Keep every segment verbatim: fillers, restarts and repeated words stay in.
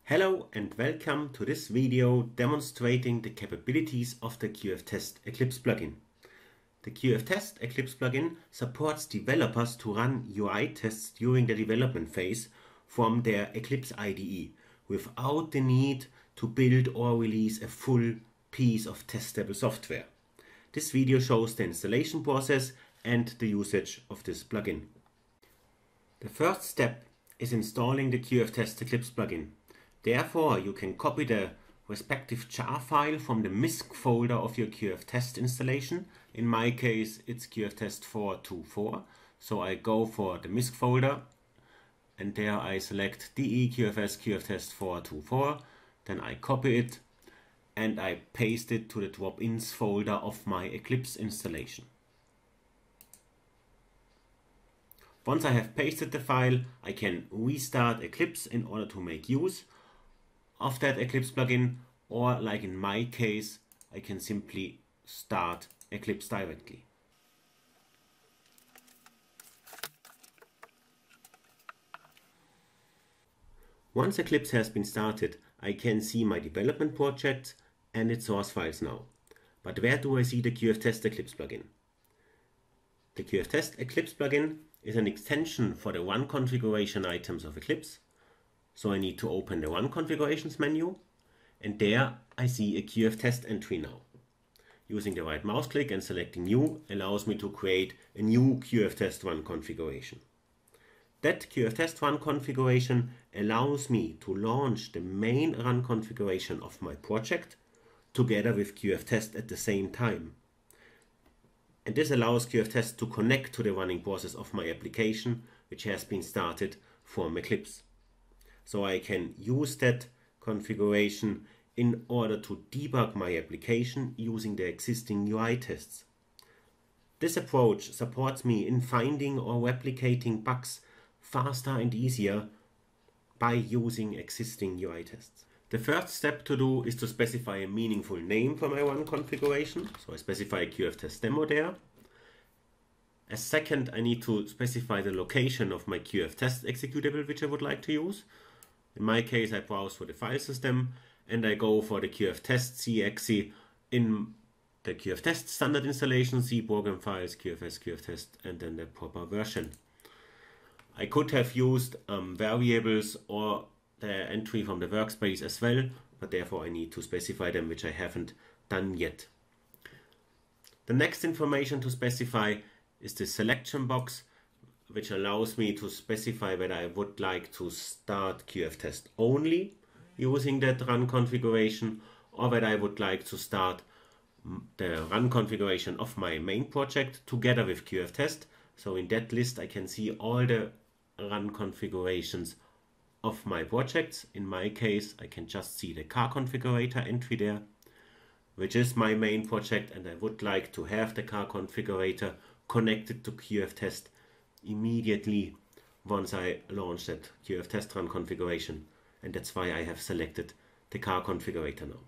Hello and welcome to this video demonstrating the capabilities of the Q F-Test Eclipse plugin. The Q F-Test Eclipse plugin supports developers to run U I tests during the development phase from their Eclipse I D E without the need to build or release a full piece of testable software. This video shows the installation process and the usage of this plugin. The first step is installing the Q F-Test Eclipse plugin. Therefore, you can copy the respective jar file from the misc folder of your Q F-Test installation. In my case, it's Q F Test four twenty-four. So I go for the misc folder and there I select de Q F S Q F Test four twenty-four. Then I copy it and I paste it to the drop-ins folder of my Eclipse installation. Once I have pasted the file, I can restart Eclipse in order to make use of that Eclipse plugin, or like in my case, I can simply start Eclipse directly. Once Eclipse has been started, I can see my development project and its source files now. But where do I see the Q F-Test Eclipse plugin? The Q F-Test Eclipse plugin is an extension for the run configuration items of Eclipse. So I need to open the Run Configurations menu, and there I see a Q F-Test entry now. Using the right mouse click and selecting New allows me to create a new Q F-Test Run configuration. That Q F-Test Run configuration allows me to launch the main run configuration of my project together with Q F-Test at the same time. And this allows Q F-Test to connect to the running process of my application, which has been started from Eclipse. So I can use that configuration in order to debug my application using the existing U I tests. This approach supports me in finding or replicating bugs faster and easier by using existing U I tests. The first step to do is to specify a meaningful name for my run configuration. So I specify Q F-Test demo there. As second, I need to specify the location of my Q F-Test executable which I would like to use. In my case, I browse for the file system and I go for the Q F-Test C exe in the Q F-Test standard installation, C program files, Q F S, Q F-Test, and then the proper version. I could have used um, variables or the entry from the workspace as well, but therefore I need to specify them, which I haven't done yet. The next information to specify is the selection box, which allows me to specify whether I would like to start Q F-Test only using that run configuration, or whether I would like to start the run configuration of my main project together with Q F-Test. So in that list I can see all the run configurations of my projects. In my case, I can just see the car configurator entry there, which is my main project, and I would like to have the car configurator connected to Q F-Test immediately once I launch that Q F-Test run configuration, and that's why I have selected the car configurator now.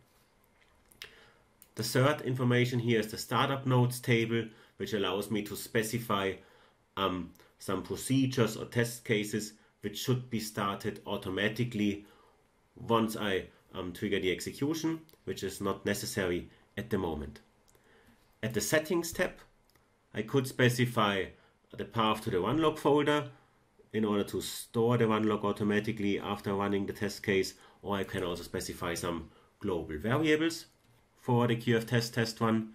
The third information here is the startup nodes table, which allows me to specify um, some procedures or test cases which should be started automatically once I um, trigger the execution, which is not necessary at the moment. At the settings tab, I could specify the path to the run log folder in order to store the run log automatically after running the test case, or I can also specify some global variables for the Q F-Test test run.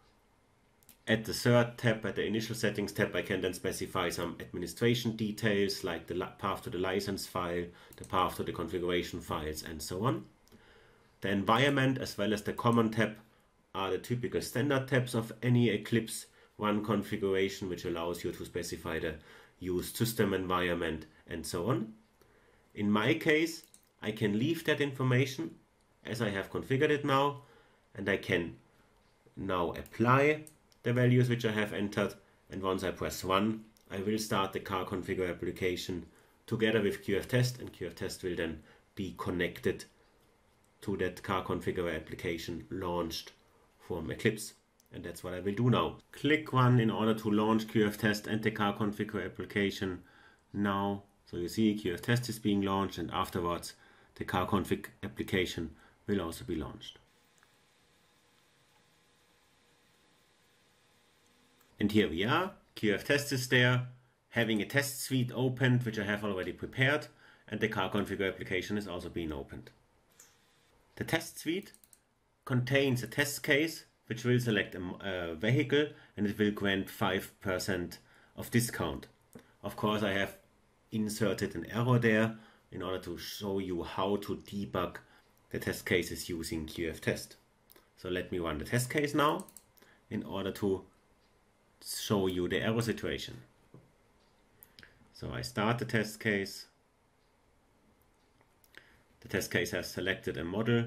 At the third tab, at the initial settings tab, I can then specify some administration details like the path to the license file, the path to the configuration files, and so on. The environment as well as the common tab are the typical standard tabs of any Eclipse run configuration, which allows you to specify the used system environment and so on. In my case, I can leave that information as I have configured it now, and I can now apply the values which I have entered, and once I press run, I will start the car configure application together with Q F-Test, and Q F-Test will then be connected to that car configure application launched from Eclipse. And that's what I will do now. Click Run in order to launch Q F-Test and the car configure application now. So you see Q F-Test is being launched, and afterwards the car config application will also be launched. And here we are, Q F-Test is there, having a test suite opened, which I have already prepared, and the car configure application is also being opened. The test suite contains a test case which will select a, a vehicle, and it will grant five percent of discount. Of course, I have inserted an error there in order to show you how to debug the test cases using Q F-Test. So let me run the test case now in order to show you the error situation. So I start the test case. The test case has selected a model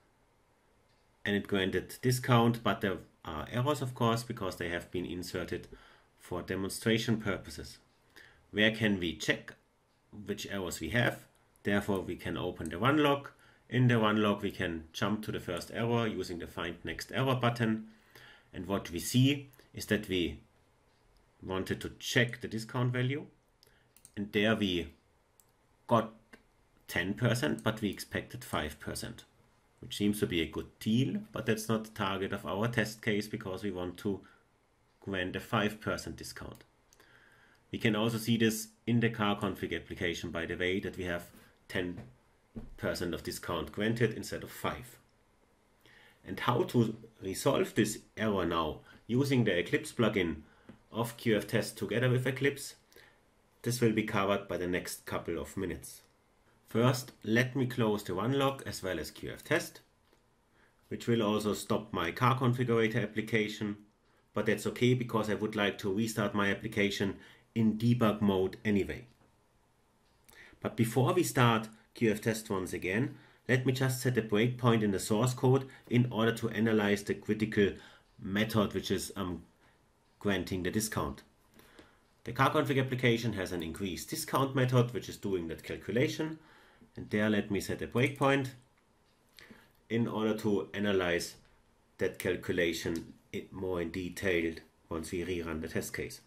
and it granted discount, but there are errors, of course, because they have been inserted for demonstration purposes. Where can we check which errors we have? Therefore, we can open the run log. In the run log, we can jump to the first error using the Find Next Error button. And what we see is that we wanted to check the discount value. And there we got ten percent, but we expected five percent. Which seems to be a good deal, but that's not the target of our test case because we want to grant a five percent discount. We can also see this in the car config application, by the way, that we have ten percent of discount granted instead of five. And how to resolve this error now using the Eclipse plugin of Q F-Test together with Eclipse, this will be covered by the next couple of minutes. First, let me close the run log as well as Q F-Test, which will also stop my car configurator application, but that's okay because I would like to restart my application in debug mode anyway. But before we start Q F-Test once again, let me just set a breakpoint in the source code in order to analyze the critical method which is um, granting the discount. The car config application has an increase discount method which is doing that calculation. And there let me set a breakpoint in order to analyze that calculation more in detail once we rerun the test case.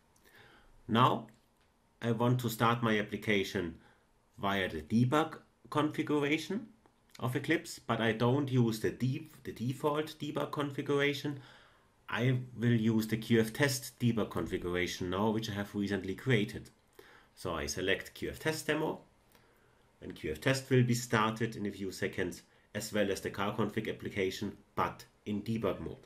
Now I want to start my application via the debug configuration of Eclipse, but I don't use the, deep, the default debug configuration. I will use the Q F-Test debug configuration now, which I have recently created. So I select Q F-Test demo, and Q F-Test will be started in a few seconds, as well as the car config application, but in debug mode.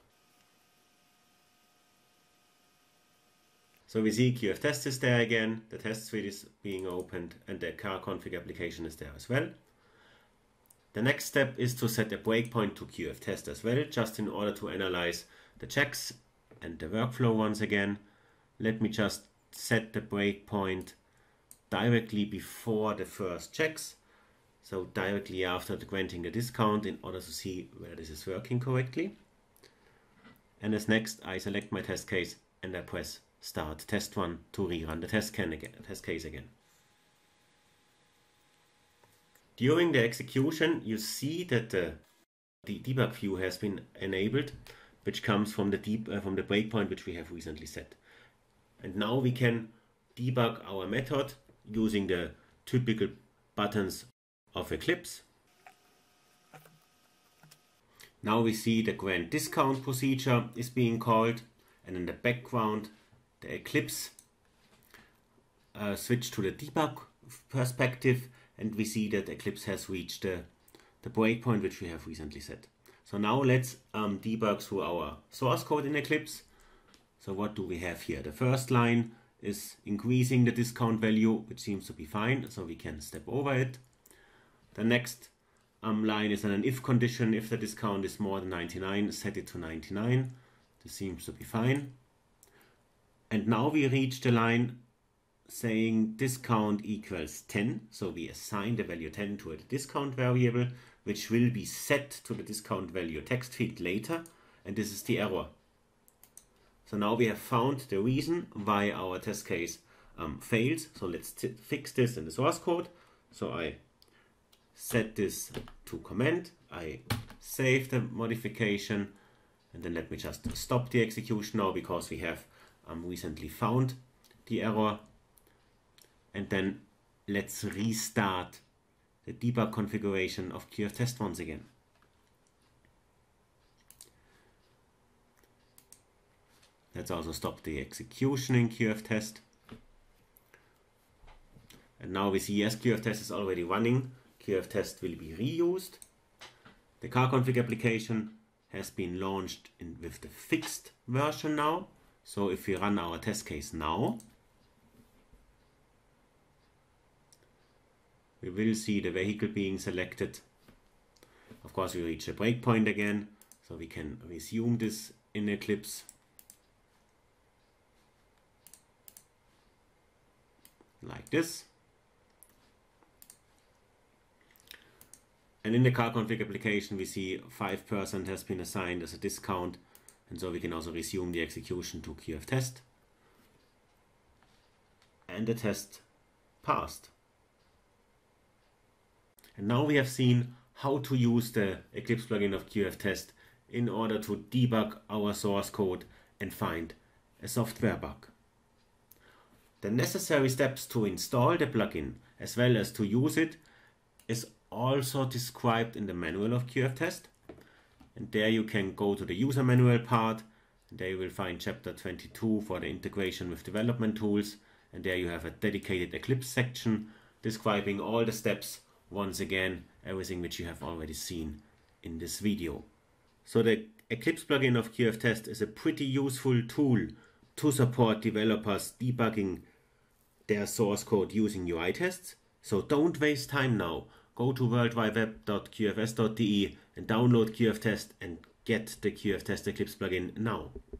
So we see Q F-Test is there again, the test suite is being opened, and the car config application is there as well. The next step is to set a breakpoint to Q F-Test as well, just in order to analyze the checks and the workflow once again. Let me just set the breakpoint directly before the first checks, so directly after the granting the discount, in order to see where this is working correctly. And as next, I select my test case and I press Start Test one to rerun the test, can again, test case again. During the execution, you see that the, the debug view has been enabled, which comes from the deep uh, from the breakpoint which we have recently set. And now we can debug our method using the typical buttons of Eclipse. Now we see the grant discount procedure is being called, and in the background the Eclipse uh, switched to the debug perspective, and we see that Eclipse has reached the, the breakpoint which we have recently set. So now let's um, debug through our source code in Eclipse. So what do we have here? The first line is increasing the discount value, which seems to be fine, so we can step over it. The next um, line is an if condition. If the discount is more than ninety-nine, set it to ninety-nine. This seems to be fine. And now we reach the line saying discount equals ten. So we assign the value ten to a discount variable, which will be set to the discount value text field later. And this is the error. So now we have found the reason why our test case um, fails. So let's fix this in the source code. So I set this to comment. I save the modification, and then let me just stop the execution now because we have um, recently found the error. And then let's restart the debug configuration of Q F-Test once again. Let's also stop the execution in Q F-Test. And now we see as Q F-Test is already running, Q F-Test will be reused. The car config application has been launched in, with the fixed version now. So if we run our test case now, we will see the vehicle being selected. Of course, we reach a breakpoint again, so we can resume this in Eclipse. Like this. And in the car config application, we see five percent has been assigned as a discount. And so we can also resume the execution to Q F-Test. And the test passed. And now we have seen how to use the Eclipse plugin of Q F-Test in order to debug our source code and find a software bug. The necessary steps to install the plugin as well as to use it is also described in the manual of Q F-Test. And there you can go to the user manual part. And there you will find chapter twenty-two for the integration with development tools. And there you have a dedicated Eclipse section describing all the steps. Once again, everything which you have already seen in this video. So the Eclipse plugin of Q F-Test is a pretty useful tool to support developers debugging their source code using U I tests. So don't waste time now. Go to world wide web dot Q F S dot D E and download Q F-Test and get the Q F-Test Eclipse plugin now.